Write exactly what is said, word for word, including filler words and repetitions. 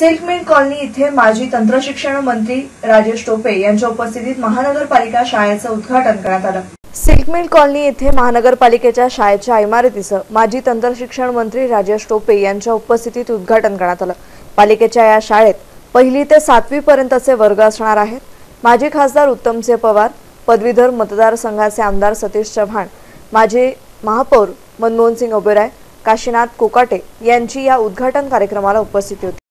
Silk mill colony इथे माजी तंत्रशिक्षण मंत्री राजेश टोपे यांच्या उपस्थितीत महानगरपालिका शाळेचं उद्घाटन करण्यात आलं। सिल्क मिल कॉलनी येथे महानगरपालिकेच्या शाळेच्या इमारतीचं माजी तंत्रशिक्षण मंत्री राजेश टोपे यांच्या उपस्थितीत उद्घाटन करण्यात आलं। पालिकेच्या या शाळेत पहिली ते सातवी पर्यंतचे वर्ग असणार आहेत। माजी खासदार उत्तमसिंह पवार, पदवीधर मतदारसंघाचे आमदार सतीश चव्हाण, माजी महापौर मनमोहन सिंग ओबेरॉय, काशीनाथ कोकाटे यांची या उद्घाटन कार्यक्रमाला उपस्थिती होती।